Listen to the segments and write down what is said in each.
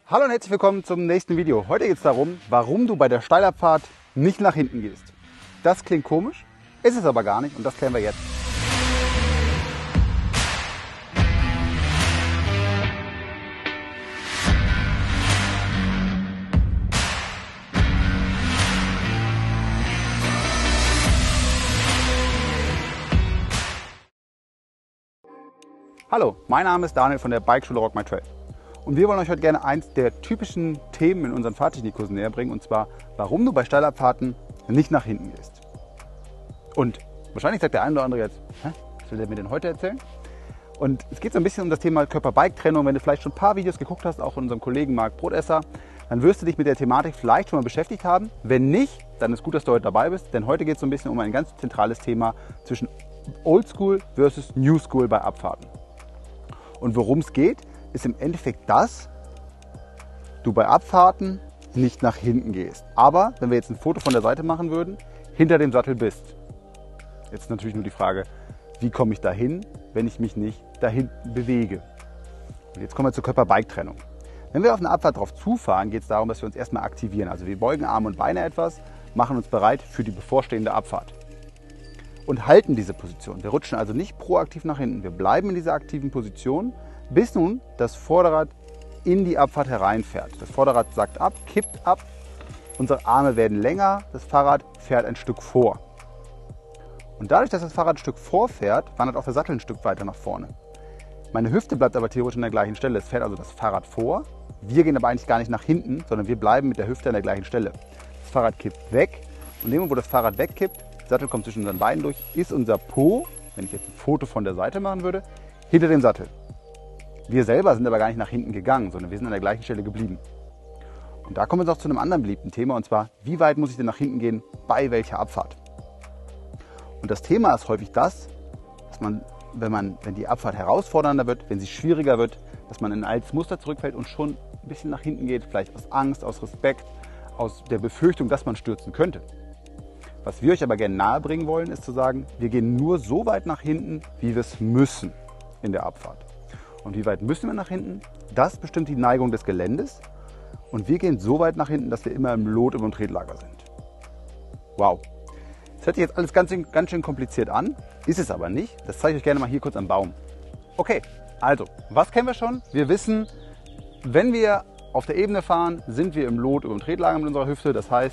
Hallo und herzlich willkommen zum nächsten Video. Heute geht es darum, warum du bei der Steilabfahrt nicht nach hinten gehst. Das klingt komisch, ist es aber gar nicht und das klären wir jetzt. Hallo, mein Name ist Daniel von der Bikeschule Rock My Trail. Und wir wollen euch heute gerne eins der typischen Themen in unseren Fahrtechnikkursen näher bringen, und zwar, warum du bei Steilabfahrten nicht nach hinten gehst. Und wahrscheinlich sagt der eine oder andere jetzt, was will der mir denn heute erzählen? Und es geht so ein bisschen um das Thema Körper-Bike-Trennung. Wenn du vielleicht schon ein paar Videos geguckt hast, auch von unserem Kollegen Marc Brotesser, dann wirst du dich mit der Thematik vielleicht schon mal beschäftigt haben. Wenn nicht, dann ist gut, dass du heute dabei bist, denn heute geht es so ein bisschen um ein ganz zentrales Thema zwischen Oldschool versus New School bei Abfahrten. Und worum es geht, ist im Endeffekt das, du bei Abfahrten nicht nach hinten gehst. Aber wenn wir jetzt ein Foto von der Seite machen würden, hinter dem Sattel bist. Jetzt ist natürlich nur die Frage, wie komme ich dahin, wenn ich mich nicht dahin bewege. Und jetzt kommen wir zur Körper-Bike-Trennung. Wenn wir auf eine Abfahrt drauf zufahren, geht es darum, dass wir uns erstmal aktivieren. Also wir beugen Arme und Beine etwas, machen uns bereit für die bevorstehende Abfahrt. Und halten diese Position. Wir rutschen also nicht proaktiv nach hinten. Wir bleiben in dieser aktiven Position, bis nun das Vorderrad in die Abfahrt hereinfährt. Das Vorderrad sackt ab, kippt ab, unsere Arme werden länger, das Fahrrad fährt ein Stück vor. Und dadurch, dass das Fahrrad ein Stück vorfährt, wandert auch der Sattel ein Stück weiter nach vorne. Meine Hüfte bleibt aber theoretisch an der gleichen Stelle. Es fährt also das Fahrrad vor. Wir gehen aber eigentlich gar nicht nach hinten, sondern wir bleiben mit der Hüfte an der gleichen Stelle. Das Fahrrad kippt weg und in dem Moment, wo das Fahrrad wegkippt, der Sattel kommt zwischen unseren Beinen durch, ist unser Po, wenn ich jetzt ein Foto von der Seite machen würde, hinter dem Sattel. Wir selber sind aber gar nicht nach hinten gegangen, sondern wir sind an der gleichen Stelle geblieben. Und da kommen wir jetzt auch zu einem anderen beliebten Thema, und zwar, wie weit muss ich denn nach hinten gehen, bei welcher Abfahrt? Und das Thema ist häufig das, dass man, wenn die Abfahrt herausfordernder wird, wenn sie schwieriger wird, dass man in ein altes Muster zurückfällt und schon ein bisschen nach hinten geht, vielleicht aus Angst, aus Respekt, aus der Befürchtung, dass man stürzen könnte. Was wir euch aber gerne nahebringen wollen, ist zu sagen, wir gehen nur so weit nach hinten, wie wir es müssen in der Abfahrt. Und wie weit müssen wir nach hinten? Das bestimmt die Neigung des Geländes. Und wir gehen so weit nach hinten, dass wir immer im Lot über dem Tretlager sind. Wow. Das hört sich jetzt alles ganz schön kompliziert an, ist es aber nicht. Das zeige ich euch gerne mal hier kurz am Baum. Okay, also, was kennen wir schon? Wir wissen, wenn wir auf der Ebene fahren, sind wir im Lot über dem Tretlager mit unserer Hüfte. Das heißt,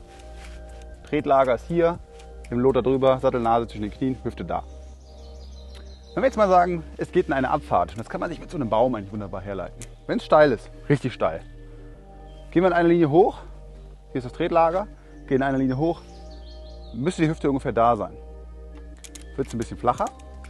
Tretlager ist hier, im Lot da drüber, Sattelnase zwischen den Knien, Hüfte da. Wenn wir jetzt mal sagen, es geht in eine Abfahrt, das kann man sich mit so einem Baum eigentlich wunderbar herleiten. Wenn es steil ist, richtig steil, gehen wir in eine Linie hoch, hier ist das Tretlager, gehen in eine Linie hoch, müsste die Hüfte ungefähr da sein. Wird es ein bisschen flacher,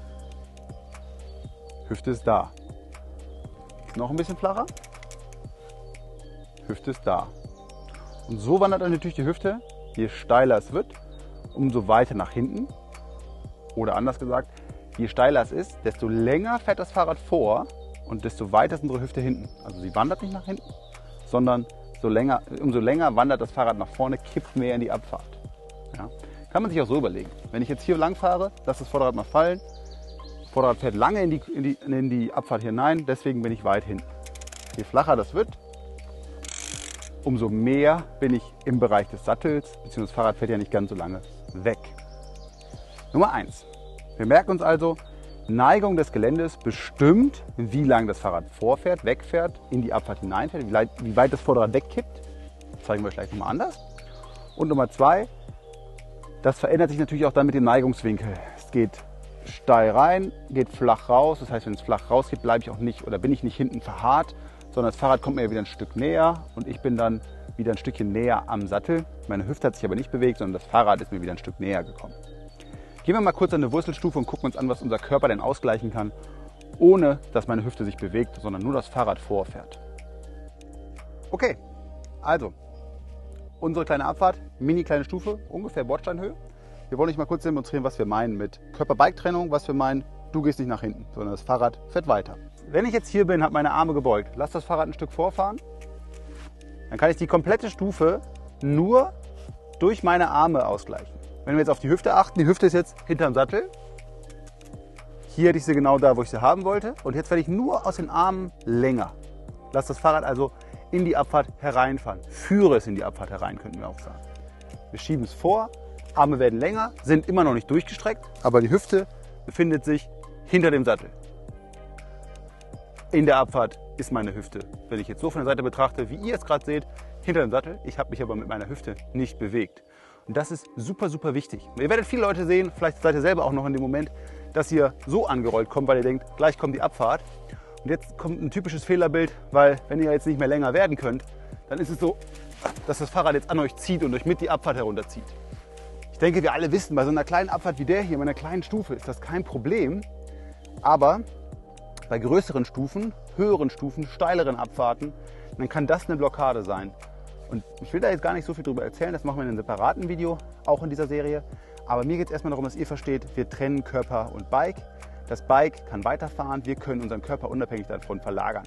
Hüfte ist da. Noch ein bisschen flacher, Hüfte ist da. Und so wandert dann natürlich die Hüfte, je steiler es wird, umso weiter nach hinten. Oder anders gesagt, je steiler es ist, desto länger fährt das Fahrrad vor und desto weiter ist unsere Hüfte hinten. Also sie wandert nicht nach hinten, sondern umso länger wandert das Fahrrad nach vorne, kippt mehr in die Abfahrt. Ja. Kann man sich auch so überlegen. Wenn ich jetzt hier lang fahre, lasse das Vorderrad mal fallen. Das Vorderrad fährt lange in die Abfahrt hinein, deswegen bin ich weit hinten. Je flacher das wird, umso mehr bin ich im Bereich des Sattels, beziehungsweise das Fahrrad fährt ja nicht ganz so lange weg. Nummer 1. Wir merken uns also, Neigung des Geländes bestimmt, wie lang das Fahrrad vorfährt, wegfährt, in die Abfahrt hineinfährt, wie weit das Vorderrad wegkippt. Das zeigen wir euch gleich nochmal anders. Und Nummer 2, das verändert sich natürlich auch dann mit dem Neigungswinkel. Es geht steil rein, geht flach raus. Das heißt, wenn es flach rausgeht, bleibe ich auch nicht oder bin ich nicht hinten verharrt, sondern das Fahrrad kommt mir wieder ein Stück näher und ich bin dann wieder ein Stückchen näher am Sattel. Meine Hüfte hat sich aber nicht bewegt, sondern das Fahrrad ist mir wieder ein Stück näher gekommen. Gehen wir mal kurz an eine Wurzelstufe und gucken uns an, was unser Körper denn ausgleichen kann, ohne dass meine Hüfte sich bewegt, sondern nur das Fahrrad vorfährt. Okay, also unsere kleine Abfahrt, mini kleine Stufe, ungefähr Bordsteinhöhe. Wir wollen euch mal kurz demonstrieren, was wir meinen mit Körper-Bike-Trennung, was wir meinen, du gehst nicht nach hinten, sondern das Fahrrad fährt weiter. Wenn ich jetzt hier bin, habe meine Arme gebeugt, lass das Fahrrad ein Stück vorfahren, dann kann ich die komplette Stufe nur durch meine Arme ausgleichen. Wenn wir jetzt auf die Hüfte achten, die Hüfte ist jetzt hinterm Sattel. Hier hätte ich sie genau da, wo ich sie haben wollte. Und jetzt werde ich nur aus den Armen länger. Lass das Fahrrad also in die Abfahrt hereinfahren. Führe es in die Abfahrt herein, könnten wir auch sagen. Wir schieben es vor, Arme werden länger, sind immer noch nicht durchgestreckt, aber die Hüfte befindet sich hinter dem Sattel. In der Abfahrt ist meine Hüfte, wenn ich jetzt so von der Seite betrachte, wie ihr es gerade seht, hinter dem Sattel. Ich habe mich aber mit meiner Hüfte nicht bewegt. Und das ist super, super wichtig. Ihr werdet viele Leute sehen, vielleicht seid ihr selber auch noch in dem Moment, dass ihr so angerollt kommt, weil ihr denkt, gleich kommt die Abfahrt. Und jetzt kommt ein typisches Fehlerbild, weil wenn ihr jetzt nicht mehr länger werden könnt, dann ist es so, dass das Fahrrad jetzt an euch zieht und euch mit die Abfahrt herunterzieht. Ich denke, wir alle wissen, bei so einer kleinen Abfahrt wie der hier, bei einer kleinen Stufe, ist das kein Problem. Aber bei größeren Stufen, höheren Stufen, steileren Abfahrten, dann kann das eine Blockade sein. Und ich will da jetzt gar nicht so viel drüber erzählen, das machen wir in einem separaten Video, auch in dieser Serie. Aber mir geht es erstmal darum, dass ihr versteht, wir trennen Körper und Bike. Das Bike kann weiterfahren, wir können unseren Körper unabhängig davon verlagern.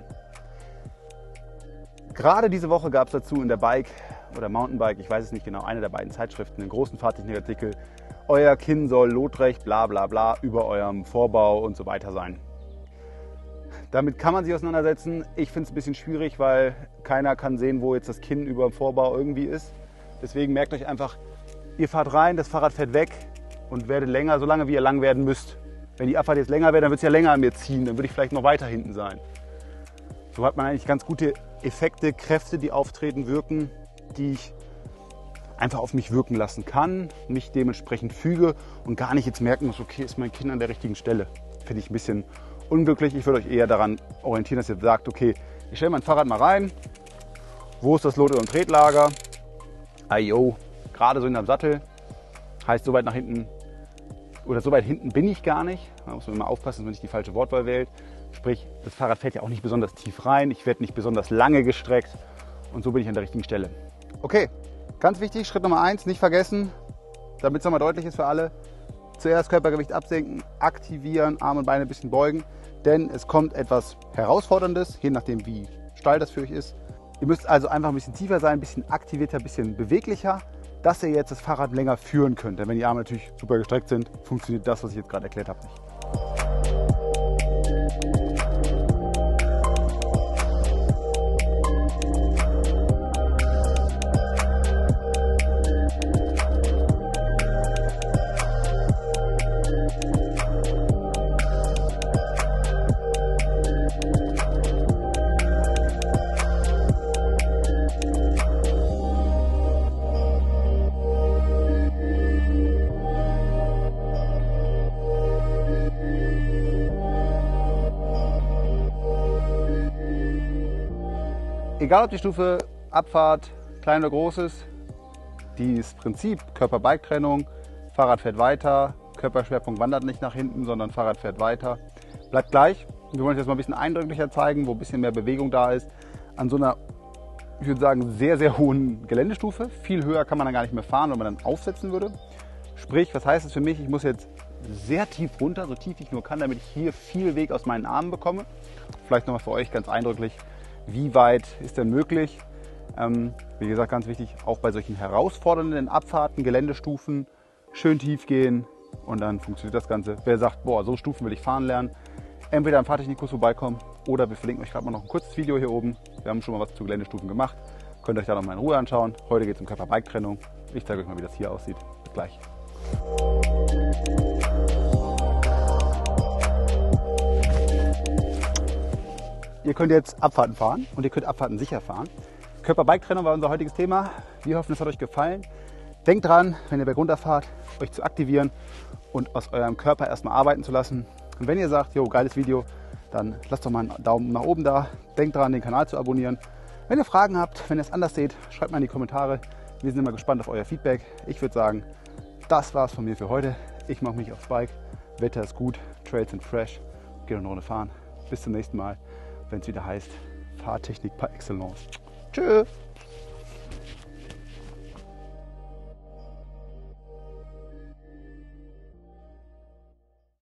Gerade diese Woche gab es dazu in der Bike oder Mountainbike, ich weiß es nicht genau, eine der beiden Zeitschriften, einen großen Fahrtechnikartikel, euer Kinn soll lotrecht, bla bla bla, über eurem Vorbau und so weiter sein. Damit kann man sich auseinandersetzen. Ich finde es ein bisschen schwierig, weil keiner kann sehen, wo jetzt das Kinn über dem Vorbau irgendwie ist. Deswegen merkt euch einfach, ihr fahrt rein, das Fahrrad fährt weg und werdet länger, so lange wie ihr lang werden müsst. Wenn die Abfahrt jetzt länger wäre, dann wird es ja länger an mir ziehen, dann würde ich vielleicht noch weiter hinten sein. So hat man eigentlich ganz gute Effekte, Kräfte, die auftreten, wirken, die ich einfach auf mich wirken lassen kann, mich dementsprechend füge und gar nicht jetzt merken muss, okay, ist mein Kinn an der richtigen Stelle. Finde ich ein bisschen unglücklich. Ich würde euch eher daran orientieren, dass ihr sagt, okay, ich stelle mein Fahrrad mal rein. Wo ist das Lot- und Tretlager? Ayo, gerade so hinterm Sattel. Heißt, so weit nach hinten oder so weit hinten bin ich gar nicht. Da muss man immer aufpassen, dass man nicht die falsche Wortwahl wählt. Sprich, das Fahrrad fährt ja auch nicht besonders tief rein. Ich werde nicht besonders lange gestreckt. Und so bin ich an der richtigen Stelle. Okay, ganz wichtig, Schritt Nummer 1, nicht vergessen, damit es nochmal deutlich ist für alle. Zuerst Körpergewicht absenken, aktivieren, Arme und Beine ein bisschen beugen, denn es kommt etwas Herausforderndes, je nachdem wie steil das für euch ist. Ihr müsst also einfach ein bisschen tiefer sein, ein bisschen aktivierter, ein bisschen beweglicher, dass ihr jetzt das Fahrrad länger führen könnt. Denn wenn die Arme natürlich super gestreckt sind, funktioniert das, was ich jetzt gerade erklärt habe, nicht. Egal ob die Stufe Abfahrt klein oder groß ist, dieses Prinzip Körper-Bike-Trennung, Fahrrad fährt weiter, Körperschwerpunkt wandert nicht nach hinten, sondern Fahrrad fährt weiter, bleibt gleich. Wir wollen euch das mal ein bisschen eindrücklicher zeigen, wo ein bisschen mehr Bewegung da ist. An so einer, ich würde sagen, sehr, sehr hohen Geländestufe. Viel höher kann man dann gar nicht mehr fahren, wenn man dann aufsetzen würde. Sprich, was heißt das für mich? Ich muss jetzt sehr tief runter, so tief ich nur kann, damit ich hier viel Weg aus meinen Armen bekomme. Vielleicht nochmal für euch ganz eindrücklich. Wie weit ist denn möglich? Wie gesagt, ganz wichtig, auch bei solchen herausfordernden Abfahrten, Geländestufen, schön tief gehen und dann funktioniert das Ganze. Wer sagt, boah, so Stufen will ich fahren lernen, entweder am Fahrtechnikkurs vorbeikommen oder wir verlinken euch gerade mal noch ein kurzes Video hier oben. Wir haben schon mal was zu Geländestufen gemacht. Könnt ihr euch da noch mal in Ruhe anschauen. Heute geht es um Körper-Bike-Trennung. Ich zeige euch mal, wie das hier aussieht. Bis gleich. Ihr könnt jetzt Abfahrten fahren und ihr könnt Abfahrten sicher fahren. Körper-Bike-Trennung war unser heutiges Thema. Wir hoffen, es hat euch gefallen. Denkt dran, wenn ihr bergunter fahrt, euch zu aktivieren und aus eurem Körper erstmal arbeiten zu lassen. Und wenn ihr sagt, jo, geiles Video, dann lasst doch mal einen Daumen nach oben da. Denkt dran, den Kanal zu abonnieren. Wenn ihr Fragen habt, wenn ihr es anders seht, schreibt mal in die Kommentare. Wir sind immer gespannt auf euer Feedback. Ich würde sagen, das war's von mir für heute. Ich mache mich aufs Bike. Wetter ist gut, Trails sind fresh. Geht eine Runde fahren. Bis zum nächsten Mal, wenn es wieder heißt Fahrtechnik par excellence. Tschüss!